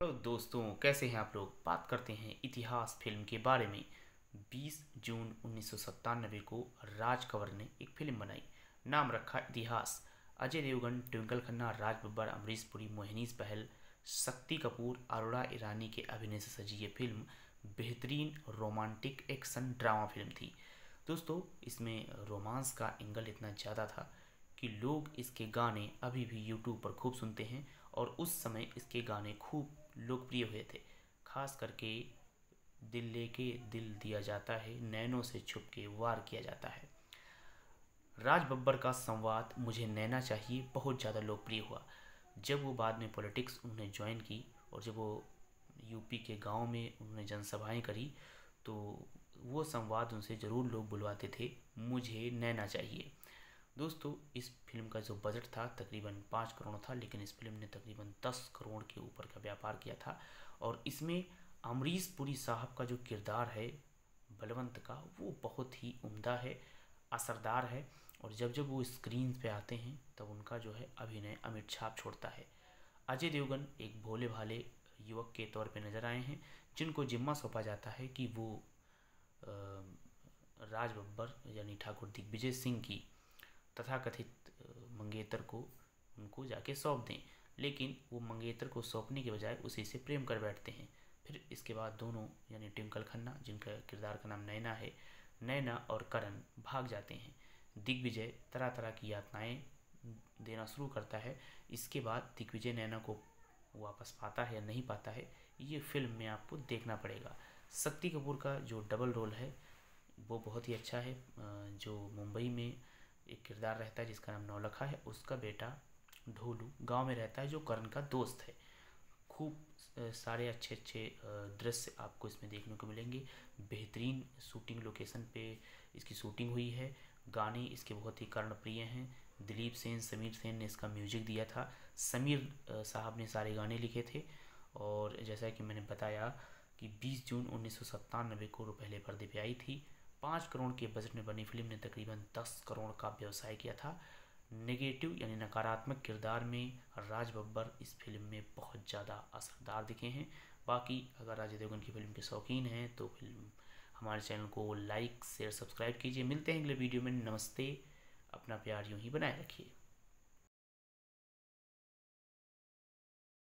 तो दोस्तों, कैसे हैं आप लोग। बात करते हैं इतिहास फिल्म के बारे में। 20 जून 1997 को राज कंवर ने एक फिल्म बनाई, नाम रखा इतिहास। अजय देवगन, ट्विंकल खन्ना, राज बब्बर, अमरीश पुरी, मोहिनीश बहल, शक्ति कपूर, अरोड़ा ईरानी के अभिनय से सजी ये फिल्म बेहतरीन रोमांटिक एक्शन ड्रामा फिल्म थी। दोस्तों, इसमें रोमांस का एंगल इतना ज़्यादा था कि लोग इसके गाने अभी भी यूट्यूब पर खूब सुनते हैं और उस समय इसके गाने खूब लोकप्रिय हुए थे। खास करके दिल लेके दिल दिया जाता है, नैनों से छुप के वार किया जाता है। राज बब्बर का संवाद मुझे नैना चाहिए बहुत ज़्यादा लोकप्रिय हुआ। जब वो बाद में पॉलिटिक्स उन्होंने ज्वाइन की और जब वो यूपी के गांव में उन्होंने जनसभाएं करी, तो वो संवाद उनसे ज़रूर लोग बुलवाते थे, मुझे नैना चाहिए। दोस्तों, इस फिल्म का जो बजट था तकरीबन 5 करोड़ था, लेकिन इस फिल्म ने तकरीबन 10 करोड़ के ऊपर का व्यापार किया था। और इसमें अमरीश पुरी साहब का जो किरदार है बलवंत का, वो बहुत ही उम्दा है, असरदार है। और जब जब वो स्क्रीन पे आते हैं तब उनका जो है अभिनय अमिट छाप छोड़ता है। अजय देवगन एक भोले भाले युवक के तौर पे नज़र आए हैं, जिनको जिम्मा सौंपा जाता है कि वो राज बब्बर यानी ठाकुर दिग्विजय सिंह की तथाकथित मंगेतर को उनको जाके सौंप दें। लेकिन वो मंगेतर को सौंपने के बजाय उसी से प्रेम कर बैठते हैं। फिर इसके बाद दोनों यानी ट्विंकल खन्ना, जिनका किरदार का नाम नैना है, नैना और करण भाग जाते हैं। दिग्विजय तरह तरह की यातनाएं देना शुरू करता है। इसके बाद दिग्विजय नैना को वापस पाता है या नहीं पाता है, ये फिल्म में आपको देखना पड़ेगा। शक्ति कपूर का जो डबल रोल है वो बहुत ही अच्छा है। जो मुंबई में एक किरदार रहता है जिसका नाम नौलखा है, उसका बेटा ढोलू गांव में रहता है जो करण का दोस्त है। खूब सारे अच्छे अच्छे दृश्य आपको इसमें देखने को मिलेंगे। बेहतरीन शूटिंग लोकेशन पे इसकी शूटिंग हुई है। गाने इसके बहुत ही कर्णप्रिय हैं। दिलीप सेन, समीर सेन ने इसका म्यूजिक दिया था। समीर साहब ने सारे गाने लिखे थे। और जैसा कि मैंने बताया कि 20 जून 1997 को पहले पर्दे पे आई थी। 5 करोड़ के बजट में बनी फिल्म ने तकरीबन 10 करोड़ का व्यवसाय किया था। नेगेटिव यानी नकारात्मक किरदार में राज बब्बर इस फिल्म में बहुत ज़्यादा असरदार दिखे हैं। बाकी अगर अजय देवगन की फिल्म के शौकीन हैं तो फिल्म हमारे चैनल को लाइक शेयर सब्सक्राइब कीजिए। मिलते हैं अगले वीडियो में। नमस्ते। अपना प्यार यूं ही बनाए रखिए।